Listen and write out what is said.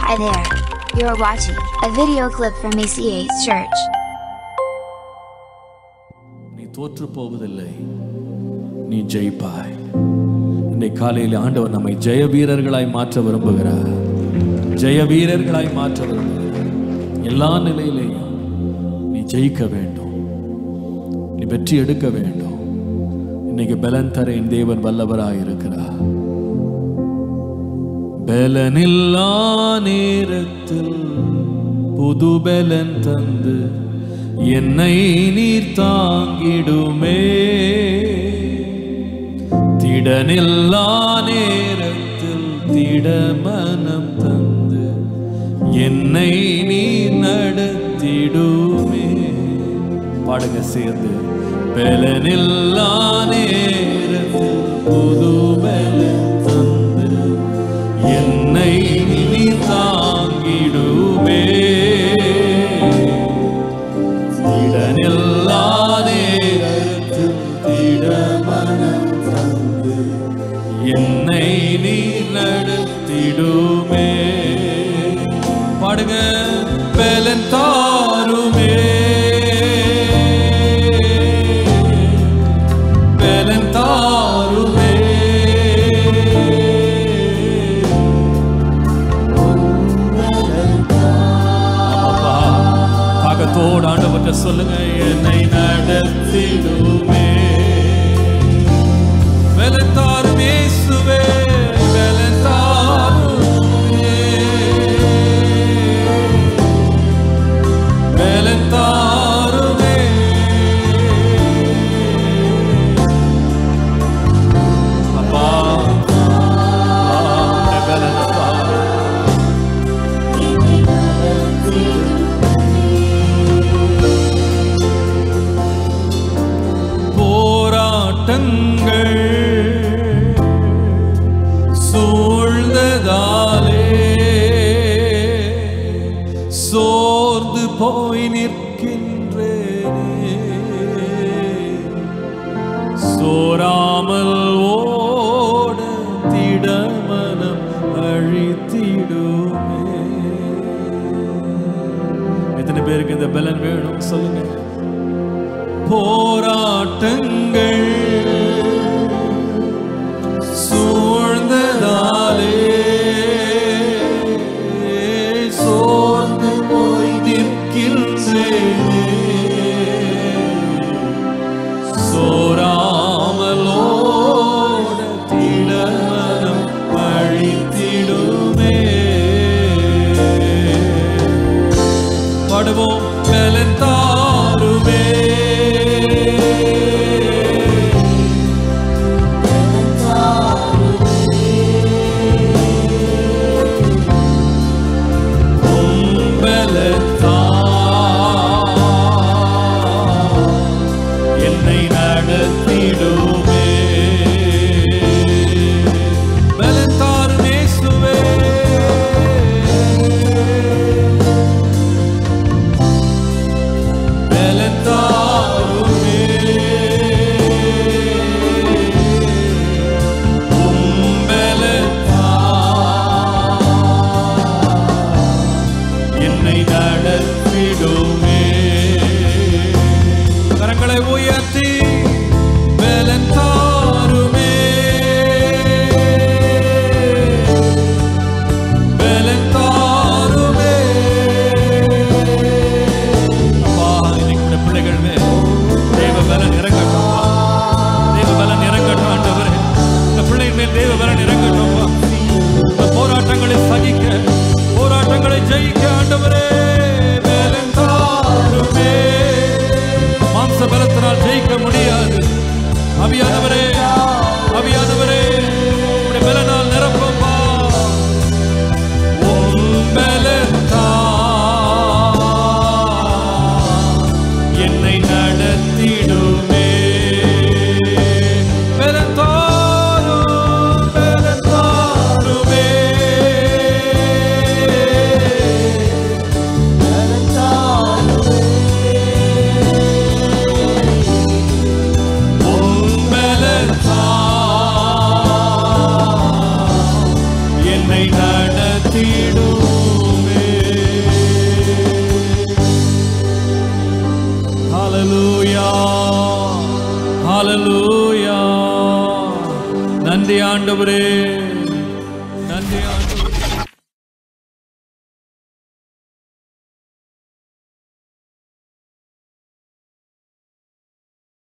Hi there. You're watching a video clip from ACA Church. நீ தோற்று போவதில்லை, நீ ஜெயிப்பாய். இன்னைக்கு காலையில் ஆண்டவர் நம்மை ஜெய வீரர்களாய் மாற்ற விரும்புகிறார். ஜெய வீரர்களாய் மாற்ற விரும்புகிறார். எல்லா நிலையிலேயும் நீ ஜெயிக்க வேண்டும், நீ வெற்றி எடுக்க வேண்டும். இன்னைக்கு பலன் தர என் தேவன் வல்லவராய் இருக்கிறார். பலனில்லா நேரத்தில் புது பலன் தந்து என்னை நீர் தாங்கிடுமே. திடனில்லா நேரத்தில் திடமனம் தந்து என்னை நீர் நடத்திடுமே. பாடுங்க சேர்ந்து. பலனில்லா நேரத்தில் புது பலன் தந்து என்னை நீ தாங்கிடுமே. திடனில்லா நேரத்தில் திடமனம் தந்து என்னை நீ நடத்திடுமே. பாடுங்க. பலன் தாருமே, பலன் தாருமே. தாகத்தோடு ஆண்டவர்கிட்ட சொல்லுங்க. என்னை நடத்திடுமே. பலன் தாரும் இயேசுவே, பலன் தாருமே, பலன் தாருமே. அப்பா பலன் போராட்டங்கள் சூழ்ந்ததாலே சோர்ந்து போய் நிற்கின்றேனே. சோராமல் ஓட திடமனம் அழித்திடுமே. எத்தனை பேருக்கு இந்த பலன் வேணும் சொல்லுங்க. போராட்டங்கள் சூழ்ந்ததாலே சோர்ந்து போய் நிற்கின்றேனே. சோராமலோட திடமனம் அழித்திடுமே. பாடுவோம். பலன் தாருமே, பலன் தாருமே. நன்றி ஆண்டவரே.